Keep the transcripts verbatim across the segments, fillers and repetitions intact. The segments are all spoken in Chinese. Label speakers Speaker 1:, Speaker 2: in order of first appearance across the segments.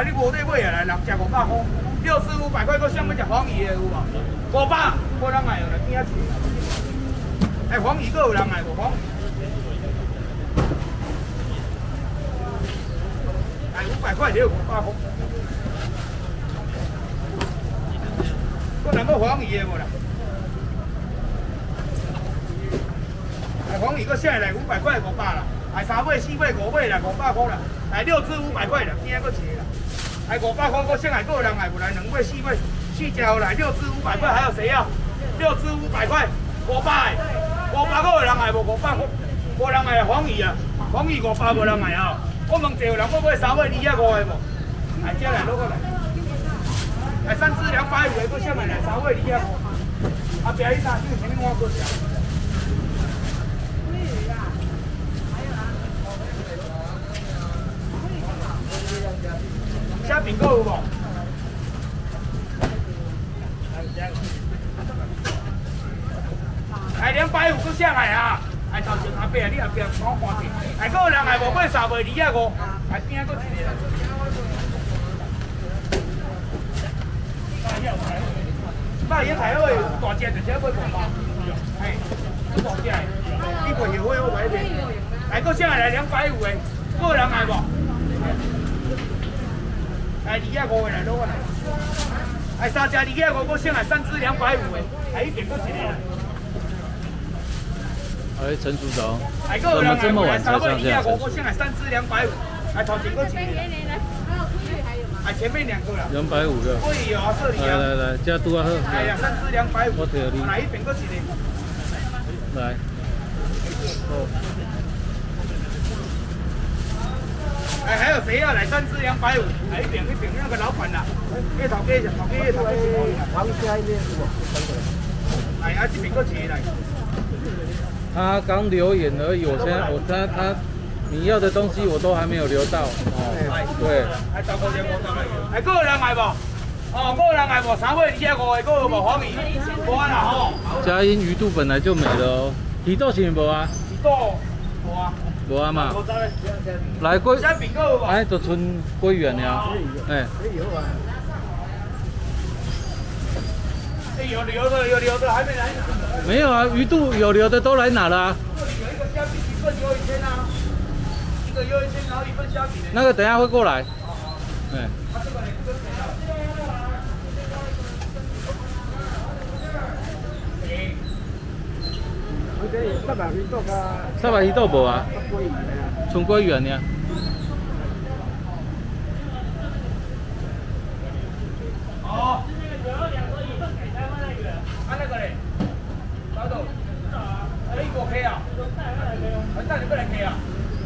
Speaker 1: 啊，你无得买啊，来六只五百块，六只五百块，搁想要食黄鱼的有无？五百，无人买了，边仔去。哎，黄鱼搁有人买无？黄鱼。哎，五百块就五百块。搁人搁黄鱼的无啦？哎，黄鱼搁下来五百块五百啦。 哎，三尾、四尾、五尾啦，五百块啦。哎，六只五百块啦，边仔搁一个啦。哎，五百块，我先来，个人来，不来两尾、四尾、四只来，六只五百块，还有谁要？六只五百块，五百，五百个有人来无？五百块，无人来黄鱼啊，黄鱼五百无人来啊。我问一有人要买三尾、二啊五的无？哎，这来攞过来。哎，三只两百五的，搁下来来三尾、二啊五。啊，别一打，就前面我过去。 虾饼够有无？哎，两百五搁下来啊！哎，头前阿伯啊，你后边帮我看下。哎，个人哎无买三尾二啊五，哎边仔搁一个。百元台好诶，大只就只买五百。哎，大只诶，你卖后尾我买一遍。哎，搁下来两百五诶，个人哎无？ 哎，二啊五的来，攞过来。哎，三只二啊五，我先来三只两百五的，哎，一点过一个。
Speaker 2: 哎，陈组长，
Speaker 1: 哎，
Speaker 2: 怎么这么晚才上架？
Speaker 1: 我先来三只两百五，哎，头前过一个。哎，前面两个了。
Speaker 2: 两百五个。
Speaker 1: 可以哦，这里啊。
Speaker 2: 来来来，加多啊好。
Speaker 1: 哎呀，三只两百五。
Speaker 2: 我睇下你。
Speaker 1: 来一边过一个。
Speaker 2: 来。哦。
Speaker 1: 哎，还有谁要来三只两百五？哎，一边一边那个老板呐，叶头哥，头哥叶头哥是黄家那边是不？哎，啊，这边过起来。
Speaker 2: 他刚留言而已，我现在我他他你要的东西我都还没有留到哦。对。
Speaker 1: 哎，到过年我到来。哎，个有人买无？哦，个有人买无？三尾二啊五的，个有无黄鱼？无啊啦吼。
Speaker 2: 佳音鱼肚本来就没了哦，鱼肚是无啊？
Speaker 1: 鱼肚无啊。
Speaker 2: 无啊嘛，来龟，哎，就剩龟圆了，哎。
Speaker 1: 有留的，有留的，还没来。
Speaker 2: 没有啊，鱼肚有留的都来拿了啊。
Speaker 1: 有一个虾饼，一份优一千啊，一个优一千，然后一份虾饼。
Speaker 2: 那个等下会过来，哎。
Speaker 1: 三百鱼肚啊！
Speaker 2: 三百鱼肚无啊？纯龟圆呢？
Speaker 1: 哦。啊那个嘞？找到。哎，我可以啊。很大，你不来可以啊？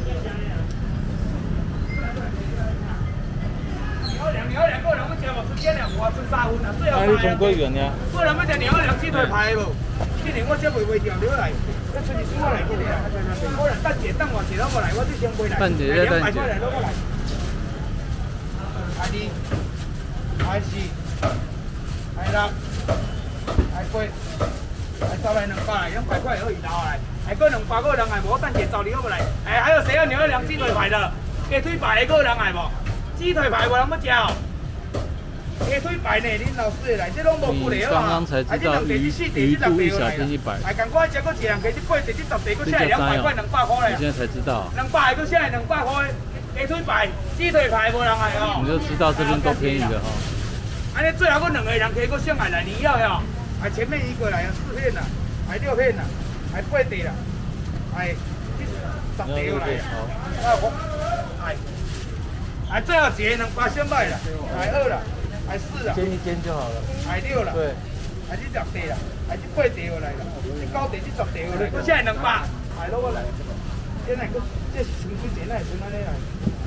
Speaker 1: 牛两牛两个人要吃无？吃几两？我吃三份啊，最后三。
Speaker 2: 啊，纯龟圆呢？
Speaker 1: 个人要食牛两鸡腿排无？ 今年我才袂卖掉了来，我出去输我来今年啊。我来等姐等我姐攞过来，我先先买来。
Speaker 2: 等姐再等姐。
Speaker 1: 两百块来攞过来。I D I C I 六 I 八 I 十来两百，两百块而已，拿来。还个两百个人来无？等姐找你过来。哎，还有谁要牛二两鸡腿排的？鸡腿排的个人来无？鸡腿排无人要吃哦。 鸡腿排呢？恁老师来，这拢无骨的
Speaker 2: 刚刚才知道鱼鱼肚一小斤一百。
Speaker 1: 哎，赶快食个一人鸡，这八十、这十地，搁下来两百块，两百块嘞。
Speaker 2: 你现在才知道。
Speaker 1: 两百搁下来两百块，鸡腿排、鸡腿排无人来哦。
Speaker 2: 你就知道这边都便宜了哈。
Speaker 1: 安尼最后搁两个人可以搁上来来，你要呀？哎，前面一个来啊，四片啦，还六片啦，还八地啦，哎，十地来。好。啊，哎，哎，最后一个两百先卖啦，哎二啦。 还四啊，
Speaker 2: 煎一煎就好了。
Speaker 1: 还六了，
Speaker 2: 对，
Speaker 1: 还是六地啦，还是八地过来啦，是九地，是十地过来。我现在两百，还攞过来。现在个这是成几钱来？成安尼来，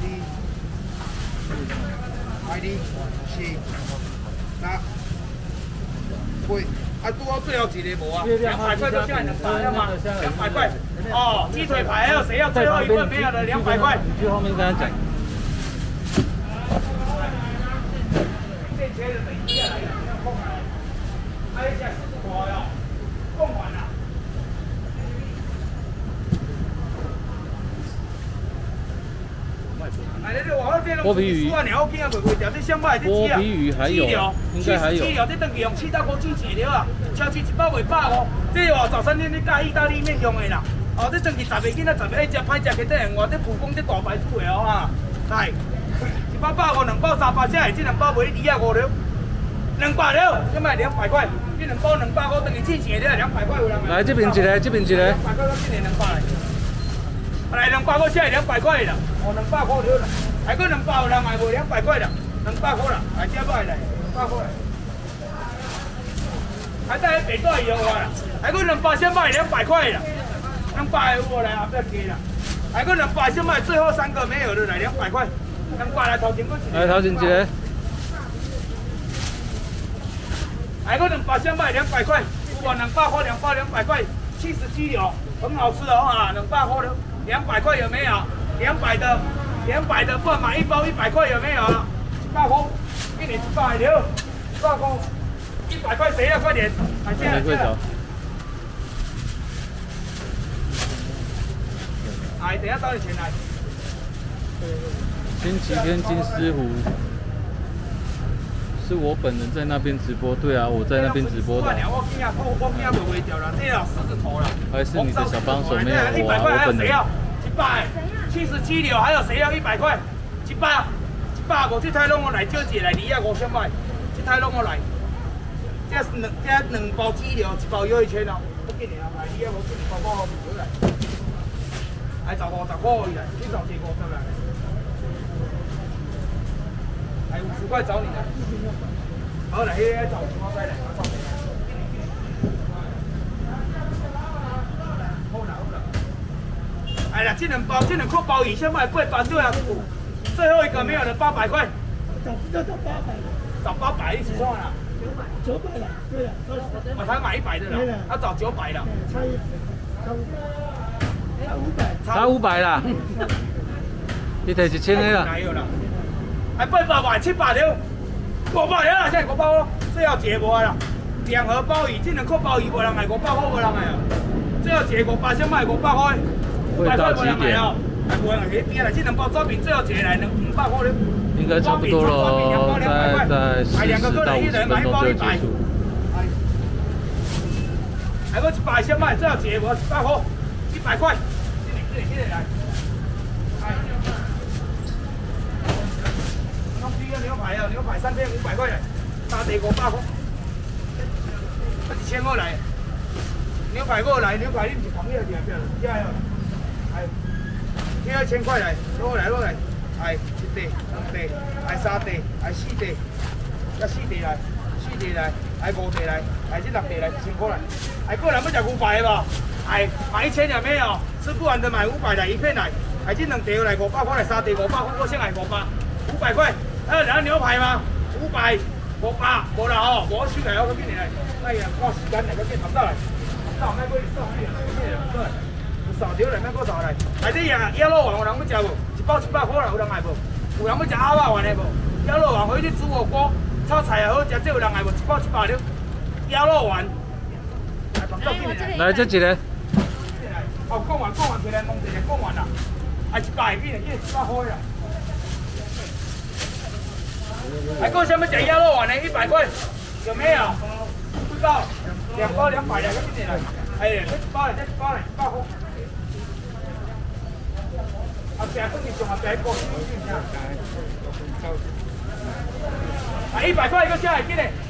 Speaker 1: 二、二、四、六、八，啊，拄好最后一个无啊？两百块就现在两百要吗？两百块。哦，鸡腿排还有谁要最后一份没有的？两百块。
Speaker 2: 你去后面跟他讲。
Speaker 1: 接着等一下来，空来，还有一下四十块哟，供完了。哎，这个我这边
Speaker 2: 剥皮鱼。
Speaker 1: 我鸟我今仔袂会掉，这上摆这鸡啊。
Speaker 2: 剥皮鱼还有，应该还有。
Speaker 1: 鸡了，这等于用七刀锅煮一条啊，超市一包卖百五，这哦早餐店你加意大利面用的啦。哦，这等于十个囡仔十个爱食歹食，去等我这普工这大牌子的哦哈，来。 一包百五，两包三百，这这两包卖你二啊五了，两百了，这卖两百块，这两包两百五等于进钱的两百块有人买。
Speaker 2: 来这边一个，这边一个。
Speaker 1: 两百块我进来两百来，来两百块现在两百块了，哦两百块了，还个两百有人买无两百块了，两百块了，来这买来，两百块。还在北段有啊，还个两百先卖两百块了，两百有无来啊？不要给了，还个两百先卖，最后三个没有了，来两百块。 两百来头前个，
Speaker 2: 来头前一个，
Speaker 1: 来个两百先卖两百块，有啊两百块，两包两百块，七十鸡柳，很好吃哦啊，两百块的，两百块有没有？两百的，两百的不买一包一百块有没有？一百块，一年一百六，一百块，一百块谁要快点？来进来进来。哎，等下找你钱来。
Speaker 2: 星期天金狮湖是我本人在那边直播，对啊，我在那边直播的。
Speaker 1: 我今日我今日袂掉了，这了狮子头了。
Speaker 2: 还是你的小帮手没有我啊？我本人。
Speaker 1: 一百，七十七条，还有谁要一百块？一百，一百五，这台拢我来少一来，二啊五千块，这台拢我来。这两这两包鸡柳，一包要一千哦。不给你啊，来二啊五，这两包包好唔好来？来十五十块而已来，你十几五十来。 哎，五十块找你的。好，来，找五十块来，好了好了。哎呀，这两包，这两块鲍鱼先卖八百对啊，最后一个没有了，八百块。
Speaker 3: 找要找八百的，
Speaker 1: 找八百一起算了。
Speaker 3: 九百，九百了，对了，
Speaker 1: 我才买一百的了，他找九百了。
Speaker 3: 差一，差五，差五百，
Speaker 2: 差五百啦。你摕一千的啦。
Speaker 1: 哪有了？ 还八百块、七百了，五百了啦，现在五百咯，最后一个无啦。两盒鲍鱼，这两块鲍鱼无人买，五百块无人买啊。最后一个五百先卖五百块，五百块无人买哦。还无人去边啦，这两包抓饼最后一个来两五百块了。
Speaker 2: 应该差不多了，再再四十到五十分钟就结束。
Speaker 1: 还个一百先卖，最后一个无一百块，一百块，这里这里这里来。 牛排啊，牛排三片五百块嘞，沙地五百块，一千块来。牛排过来，牛排你唔是朋友点不要，加油！哎，这一千块来，攞来攞来，哎，一地、两地，哎三地，哎四地，一四地来，四地来，哎五地来，哎这六地来，一千块来。哎，过来要食五百的吧？哎，买一千有没有？吃不完的买五百来，一片来。哎，这两地来五百块来，三地五百块，我先来五百，五百块。 还有两牛排吗？五百，五百，无啦吼，无收来，我给你来。哎呀，我时间来，我给谈到来，谈到卖过少去，过来，有少条来，卖过少来。来这呀，鸭肉丸有人要食无？一包一百块啦，有人爱无？有人要食鸭肉丸的无？鸭肉丸回去煮火锅，炒菜也好食，这有人爱无？一包一百了，鸭肉丸。
Speaker 2: 来，这一个。
Speaker 1: 哦，讲完讲完起来，弄一个讲完啦，还一百几呢，这一百块啦。 还够下面讲鸭肉丸呢，一百块，有没有？不知道，两包两百两个进来，哎，这一包嘞，这一包嘞，一百块。啊，别跟你讲啊，别过，啊，一百块一个下来，进来。